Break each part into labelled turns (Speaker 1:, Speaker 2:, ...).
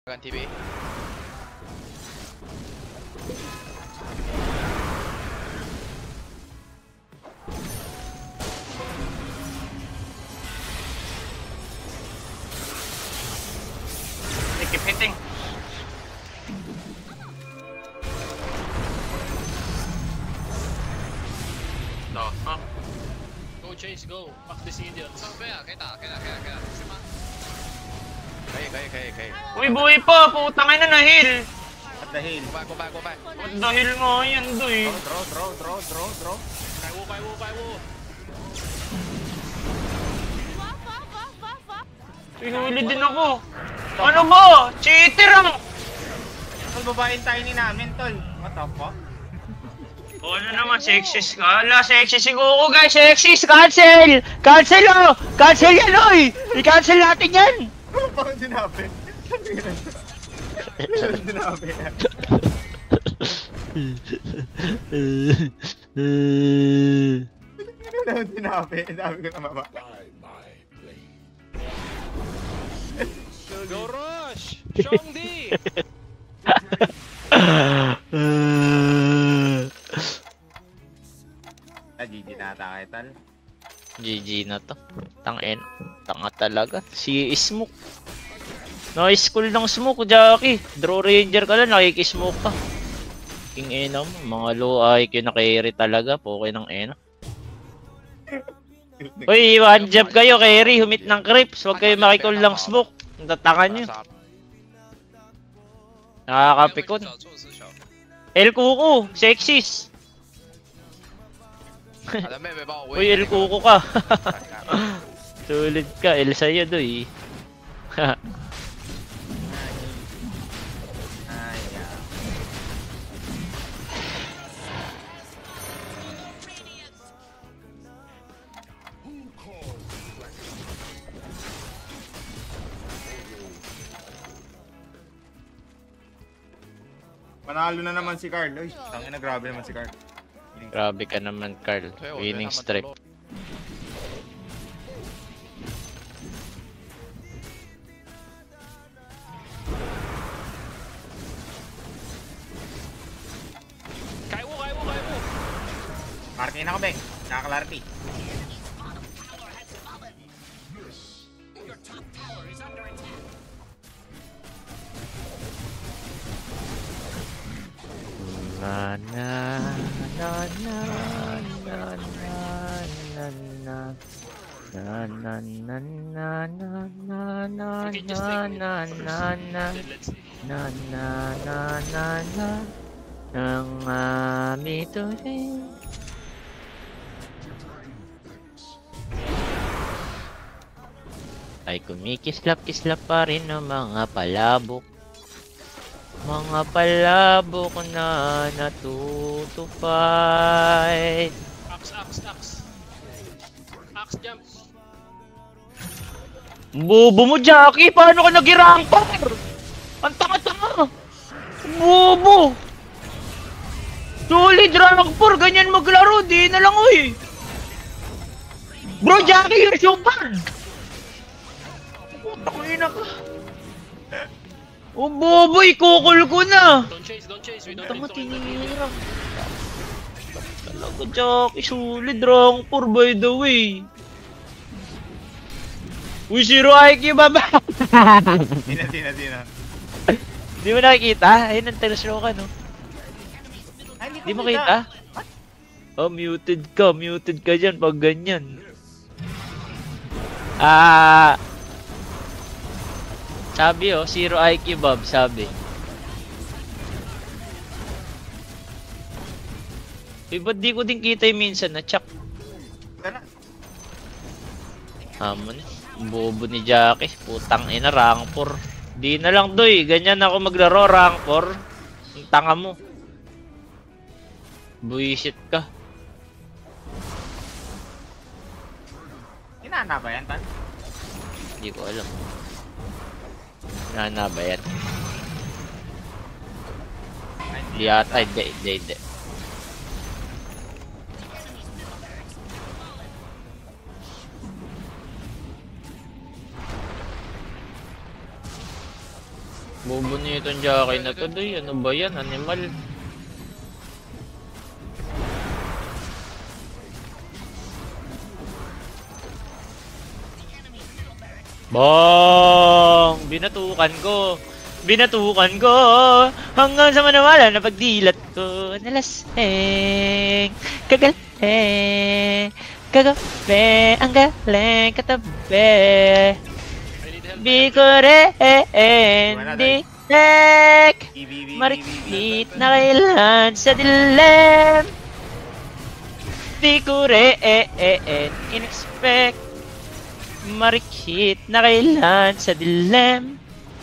Speaker 1: Ganti B.
Speaker 2: They keep hitting. No, huh?
Speaker 3: Go Chase, go. Fuck these idiots.
Speaker 1: 上飞啊，可以打，可以打，可以打，可以打，是吗？可以，可以，可以，可以。
Speaker 2: Uy, buhay pa! Putang ina na heal!
Speaker 4: At the hill.
Speaker 1: Go back, go back, go back.
Speaker 2: What the hell nga yan, doy?
Speaker 4: Draw.
Speaker 3: Kai Wu.
Speaker 2: Pinuli din ako. Ano ba? Cheater ang...
Speaker 4: Tol, babaeng tiny namin, tol. What the fuck?
Speaker 2: O ano naman, sexist ka? Ala, sexist si Goku, guys! Sexist! Cancel! Cancel oh! Cancel yan, oy! I-cancel natin yan!
Speaker 4: Ano pa ang sinabi? Ano sinabi? Ano ang sinabi? Sabi ko na baba.
Speaker 3: Go Rush! Shongdi!
Speaker 4: GG na ata kay Tal.
Speaker 5: GG na to. Tanga talaga. Si Smoke. Nice school ng Smoke, Jackie. Draw Ranger ka lang, nakikismoke ka. King Ena mo. Mga low IQ na carry talaga. Poke ng Ena. Uy, one job kayo, carry. Humit ng creeps. Huwag kayo makikul lang Smoke. Ang tatangan nyo. Nakakapikon. El Cuco, sexist. Uy, El Cuco ka. Sulit ka, El sa'yo doy.
Speaker 4: Panalo na naman si Carl. Uy, tangina, grabe naman si Carl.
Speaker 5: Grabe ka naman, Carl. Winning streak.
Speaker 3: Kai Wu.
Speaker 4: Marking ako, Beng. Nakakalarity.
Speaker 5: Na na na na na na na na na na na na na na na
Speaker 3: Okay, just take
Speaker 5: na
Speaker 3: me
Speaker 5: na
Speaker 3: first.
Speaker 5: na
Speaker 3: Then let's see.
Speaker 5: na na na na na ang amito rin. Ay kumikislap-kislap pa rin ang mga palabok. Mga palabok na natutupay.
Speaker 3: Axe. Axe jump.
Speaker 5: Bobo mo, Jackie! Paano ka nag-rampar? Ang tanga-tanga! Bobo! Solid rampar! Ganyan maglaro! Di na lang, uy! Bro, Jackie, you're so bad! Putang ina ka! Oh, bobo! Ikukul ko na!
Speaker 3: Don't chase. We don't
Speaker 5: Tama,
Speaker 3: need to kill them.
Speaker 5: tinira. Talaga, Jackie. Solid rampar, by the way. Uy, zero IQ, baba!
Speaker 4: Sina.
Speaker 5: Di mo nakikita? Ayun, ang terslow ka, no?
Speaker 4: Ay,
Speaker 5: Di mo kita? Oh, muted ka dyan pag ganyan. Sabi oh, zero IQ, Bob, sabi. Eh, ba't di ko din kita yung minsan na check? Hamon, bobo ni Jackie. Putang ina, rank 4. Di na lang doy, ganyan ako maglaro, rank 4. Ang tanga mo. Buisit ka.
Speaker 4: Inana ba yan, Tal?
Speaker 5: Hindi ko alam. Nana ba yan? Hindi yata, hindi. Bobo niyo itong Jackie na to, doy. Ano ba yan? Animal. Bong! Binatukan ko. Binatukan ko. Hanggang sa manawala na pagdilat ko. Nalaseng. Kagaling. Kagabi. Ang galing katabi.
Speaker 3: I need help.
Speaker 5: Di ko rin dinek marikit na kailan sa dilim. Di ko rin in-expect marikit na kailan sa dilim.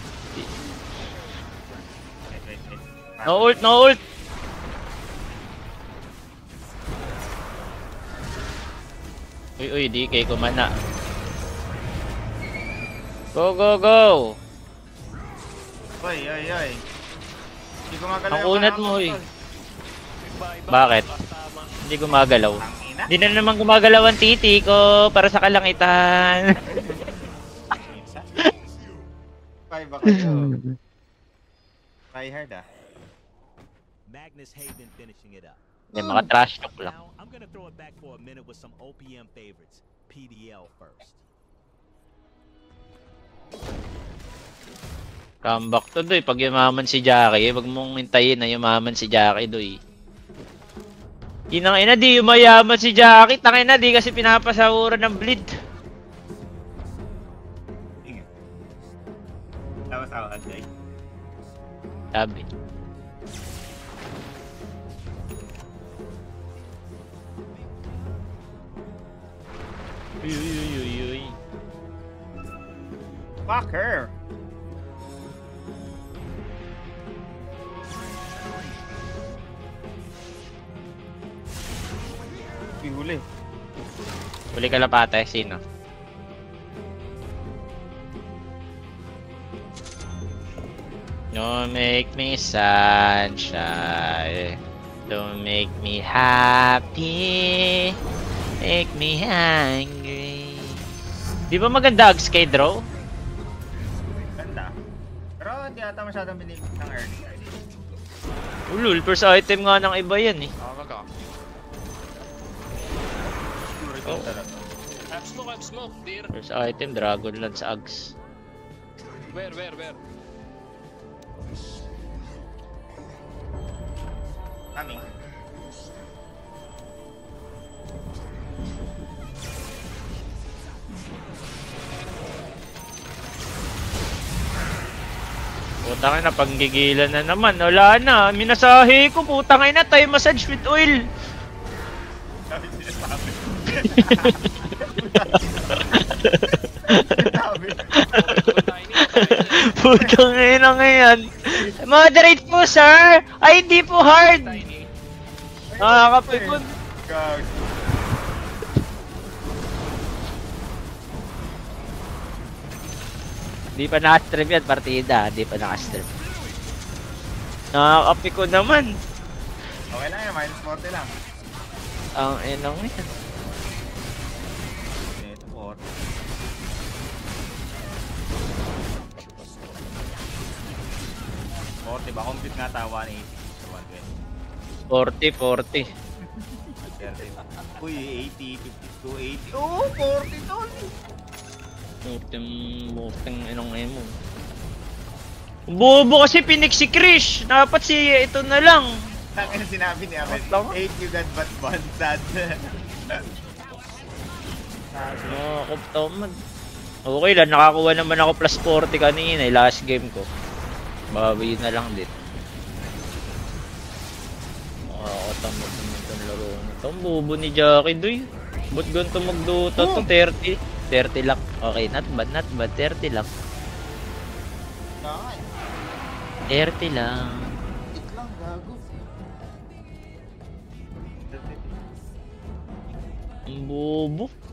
Speaker 5: No ult, no ult. Uy, di kay kumana. Go, go, go!
Speaker 4: Oy. Hindi gumagalaw
Speaker 5: Ang
Speaker 4: yung
Speaker 5: unat
Speaker 4: mga
Speaker 5: mo,
Speaker 4: tol.
Speaker 5: uy. Bakit? Hindi gumagalaw.
Speaker 4: Tangina.
Speaker 5: Hindi na naman gumagalaw ang titi ko para sa kalangitan.
Speaker 4: Bye ba kayo? Try hard ah.
Speaker 6: Magnus Haven finishing it up.
Speaker 5: Yung mga trash talk lang.
Speaker 6: Now, I'm gonna throw it back for a minute with some OPM favorites. PDL first.
Speaker 5: Comeback to, doy. Pag yumaman si Jackie, wag mong hintayin na yumaman si Jackie, doy. Inang ina, di yumayaman si Jackie. Tangin na, di kasi pinapasahuran ng bleed.
Speaker 4: Sige. Tawa-tawa, Jay.
Speaker 5: Sabi. Uy.
Speaker 4: Fuck her! Huli.
Speaker 5: Huli ka lapate, sino? Don't make me sunshine. Don't make me happy. Make me angry. Di ba maganda Ags kay Draw?
Speaker 4: Ganda. Pero hindi ata masyadong binig ng early.
Speaker 5: Ulul, first item nga ng iba yan eh.
Speaker 1: Wag ako.
Speaker 5: Oh.
Speaker 3: I'm smoke, dear.
Speaker 5: First item, Dragon Lance Ags.
Speaker 3: Where?
Speaker 4: Coming.
Speaker 5: Putangin na, panggigilan na naman. Wala na, minasahe ko. Putangin na, Thai massage with oil.
Speaker 4: Sabi sinasabi. Sabi.
Speaker 5: Putangin na ngayon. Moderate po, sir. Ay, hindi po hard. Nakakapikon.
Speaker 4: Gag.
Speaker 5: Di pa naka-stream yan, partida. Di pa naka-stream. Nakakapikon naman.
Speaker 4: Okay lang yan, minus 40 lang.
Speaker 5: Ang enang yan.
Speaker 4: Ito, 40. Ba? Compute nga ta 180 to 120.
Speaker 5: 40.
Speaker 4: Uy, 80, 52, 80. Oh, 40 tol!
Speaker 5: Muteng enang emo. Bobo kasi pinik si Krish. Dapat si ito na lang.
Speaker 4: Tangin na sinabi ni Ahmed.
Speaker 5: Tama.
Speaker 4: 8 you got but one sad.
Speaker 5: Nakakaptamad. Okay lang, nakakuha naman ako plus 40 kanina, last game ko. Bawi na lang din. Nakakatamad naman itong laro nito. Ang bobo ni Jackie doy. Ba't ganito magduta to? 30. 30 lang. Okay, not bad, 30 lang. 30 lang.
Speaker 4: lang, gago.
Speaker 5: Ang bobo.